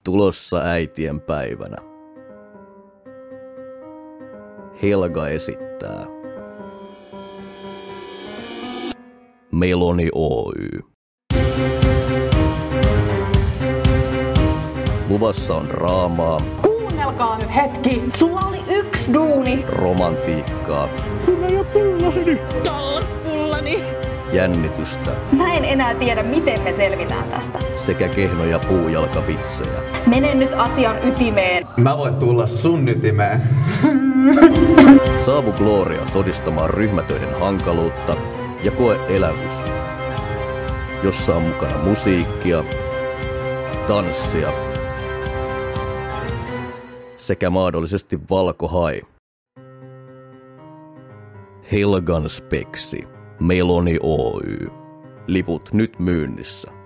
Tulossa äitien päivänä. Helga esittää. Meloni Oy. Luvassa on draamaa. Kuunnelkaa nyt hetki! Sulla oli yksi duuni! Romantiikkaa. Sulla ei oo pullaseni! Tallaspullani! Jännitystä. Mä en enää tiedä, miten me selvitään tästä. Sekä kehnoja puujalkavitsejä. Mene nyt asian ytimeen. Mä voin tulla sun ytimeen. Saavu Gloria todistamaan ryhmätöiden hankaluutta ja koe elämys, jossa on mukana musiikkia, tanssia sekä mahdollisesti valkohai. Helgan Speksi, Meloni Oy. Liput nyt myynnissä.